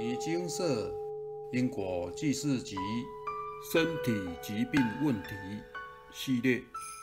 尼精舍因果记事集身体疾病问题系列，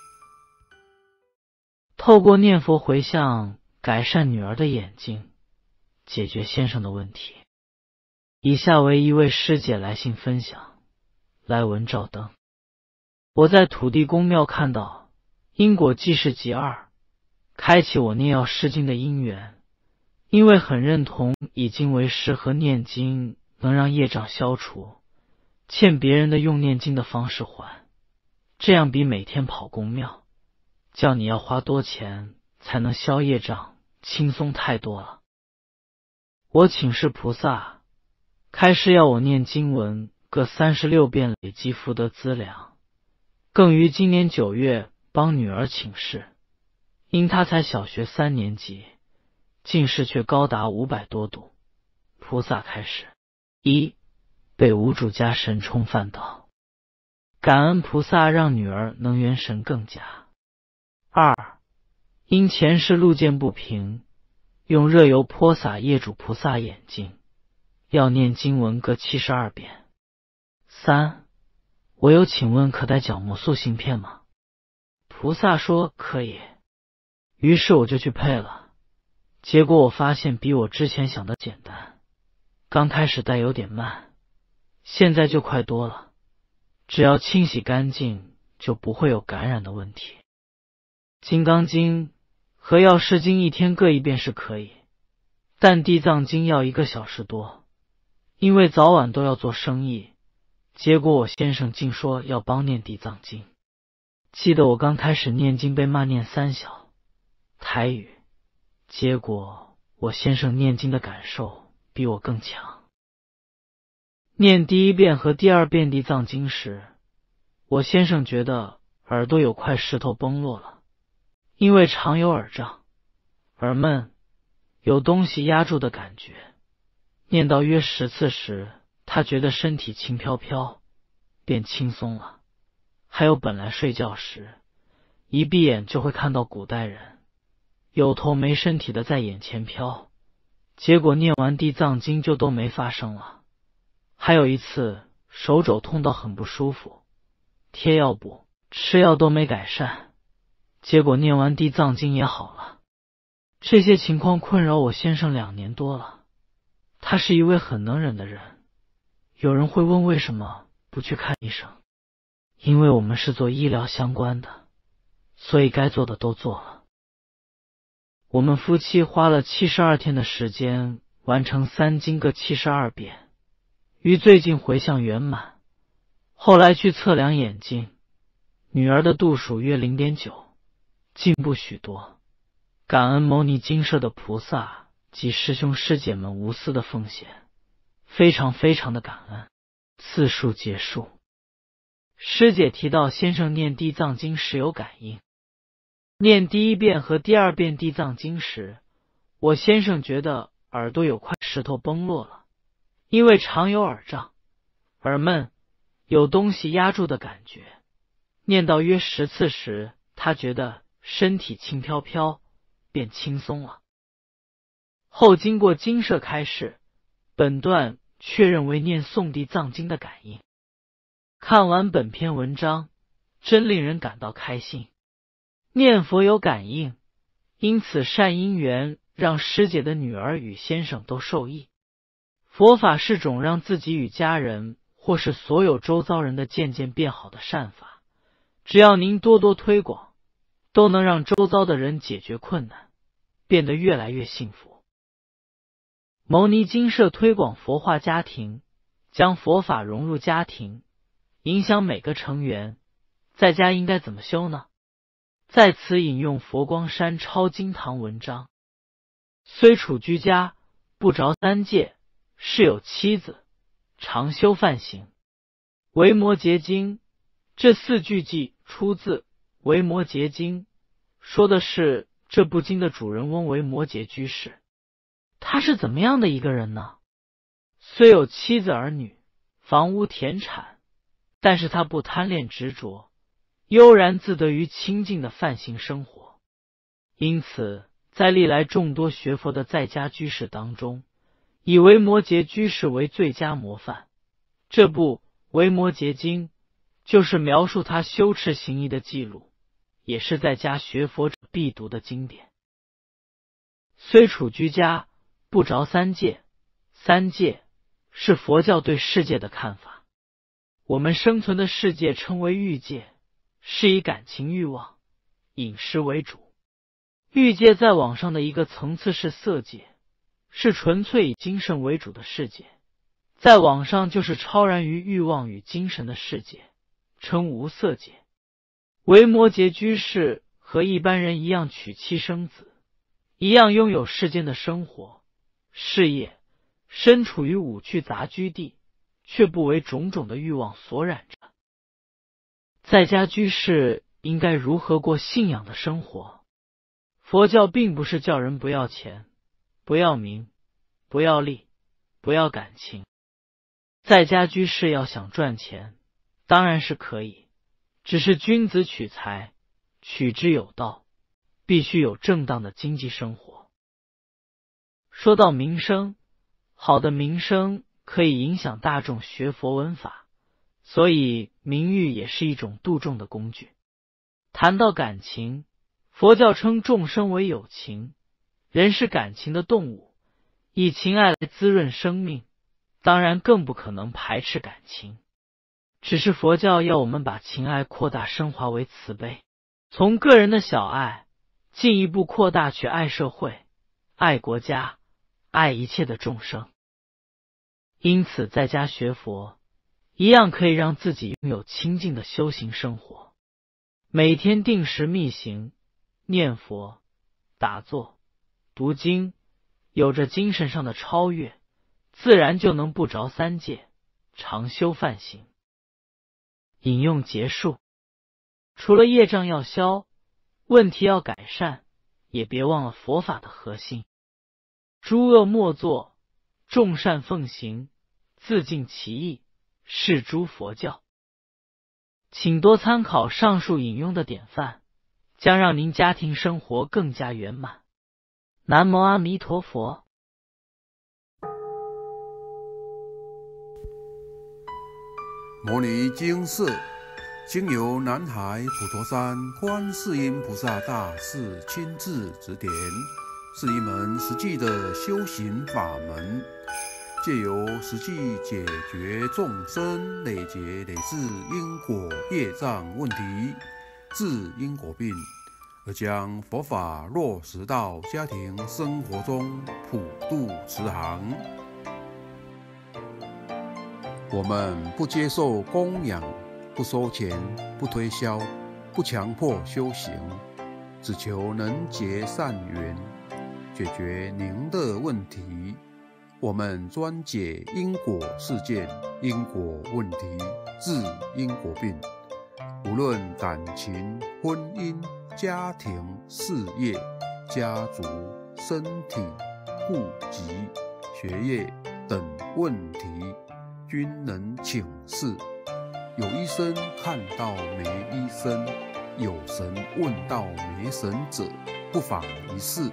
透过念佛回向改善女儿的眼睛，解决先生的问题。以下为一位师姐来信分享。来文照灯。我在土地公庙看到因果记事集2，开启我念药释经的因缘。因为很认同以经为师和念经能让业障消除，欠别人的用念经的方式还，这样比每天跑公庙叫你要花多钱才能消业障轻松太多了。我请示菩萨，开示要我念经文各36遍累积福德资粮，更于今年9月帮女儿请示，因她才小学3年级，近视却高达500多度。菩萨开示：1. 被无主家神冲犯到，感恩菩萨让女儿能元神更加。2. 因前世路见不平，用热油泼洒业主菩萨眼睛，要念经文各72遍。3. 我有请问可带角膜塑芯片吗？菩萨说可以。于是我就去配了，结果我发现比我之前想的简单，刚开始带有点慢，现在就快多了，只要清洗干净就不会有感染的问题。金刚经和药师经一天各1遍是可以，但地藏经要1个小时多，因为早晚都要做生意，结果我先生竟说要帮念地藏经。记得我刚开始念经被骂念3小台语，结果我先生念经的感受比我更强。念第1遍和第2遍地藏经时，我先生觉得耳朵有块石头崩落了，因为常有耳胀、耳闷、有东西压住的感觉。念到约10次时，他觉得身体轻飘飘，变轻松了。还有本来睡觉时，一闭眼就会看到古代人有头没身体的在眼前飘，结果念完地藏经就都没发生了。还有一次手肘痛到很不舒服，贴药布吃药都没改善，结果念完地藏经也好了。这些情况困扰我先生2年多了，他是一位很能忍的人。有人会问为什么不去看医生，因为我们是做医疗相关的，所以该做的都做了。我们夫妻花了72天的时间完成3经各72遍，于最近回向圆满。后来去测量眼睛，女儿的度数约 0.9， 进步许多。感恩牟尼精舍的菩萨及师兄师姐们无私的奉献，非常非常的感恩。次数结束。师姐提到先生念地藏经时有感应，念第1遍和第2遍地藏经时，我先生觉得耳朵有块石头崩落了，因为常有耳胀、耳闷、有东西压住的感觉。念到约10次时，他觉得身体轻飘飘，变轻松了。后经过精舍开示，本段确认为念诵地藏经的感应。看完本篇文章，真令人感到开心。念佛有感应，因此善因缘让师姐的女儿与先生都受益。佛法是种让自己与家人或是所有周遭人的渐渐变好的善法，只要您多多推广，都能让周遭的人解决困难，变得越来越幸福。牟尼精舍推广佛化家庭，将佛法融入家庭，影响每个成员。在家应该怎么修呢？在此引用佛光山超经堂文章：虽处居家，不着3戒，是有妻子，常修梵行。维摩诘经这4句记出自维摩诘经，说的是这部经的主人翁维摩诘居士。他是怎么样的一个人呢？虽有妻子儿女、房屋田产，但是他不贪恋执着，悠然自得于清净的梵行生活。因此在历来众多学佛的在家居士当中， 以维摩诘居士为最佳模范。这部《维摩诘经》就是描述他修持行义的记录，也是在家学佛者必读的经典。虽处居家，不着三界。三界是佛教对世界的看法。我们生存的世界称为欲界，是以感情欲望、饮食为主。欲界再往上的一个层次是色界，是纯粹以精神为主的世界。再往上就是超然于欲望与精神的世界，称无色界。维摩诘居士和一般人一样娶妻生子，一样拥有世间的生活、事业，身处于五趣杂居地，却不为种种的欲望所染着。在家居士应该如何过信仰的生活？佛教并不是叫人不要钱、不要名、不要利、不要感情。在家居士要想赚钱，当然是可以，只是君子取财，取之有道，必须有正当的经济生活。说到名声，好的名声可以影响大众学佛闻法，所以名誉也是一种度众的工具。谈到感情，佛教称众生为有情，人是感情的动物，以情爱来滋润生命，当然更不可能排斥感情。只是佛教要我们把情爱扩大升华为慈悲，从个人的小爱进一步扩大去爱社会、爱国家、爱一切的众生。因此在家学佛一样可以让自己拥有清净的修行生活，每天定时密行、念佛、打坐、读经，有着精神上的超越，自然就能不着三界，常修梵行。引用结束。除了业障要消，问题要改善，也别忘了佛法的核心。诸恶莫作，众善奉行，自尽其意，是诸佛教。请多参考上述引用的典范，将让您家庭生活更加圆满。南无阿弥陀佛。 摩尼经释经由南海普陀山观世音菩萨大士亲自指点，是一门实际的修行法门，借由实际解决众生累劫累世因果业障问题，治因果病，而将佛法落实到家庭生活中，普度慈航。我们不接受供养，不收钱，不推销，不强迫修行，只求能结善缘，解决您的问题。我们专解因果事件、因果问题，治因果病。无论感情、婚姻、家庭、事业、家族、身体、户籍、学业等问题，均能请示。有医生看到没医生，有神问到没神者，不妨一试。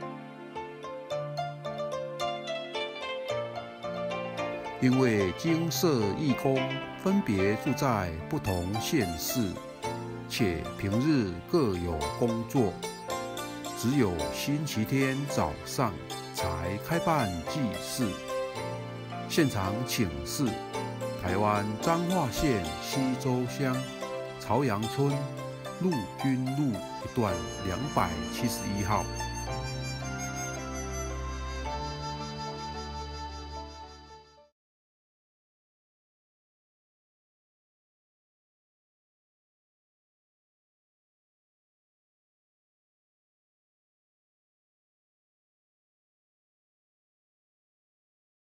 因为精舍义工分别住在不同县市，且平日各有工作，只有星期天早上才开办祭祀。现场请示台湾彰化县溪州乡朝阳村陆军路一段271号。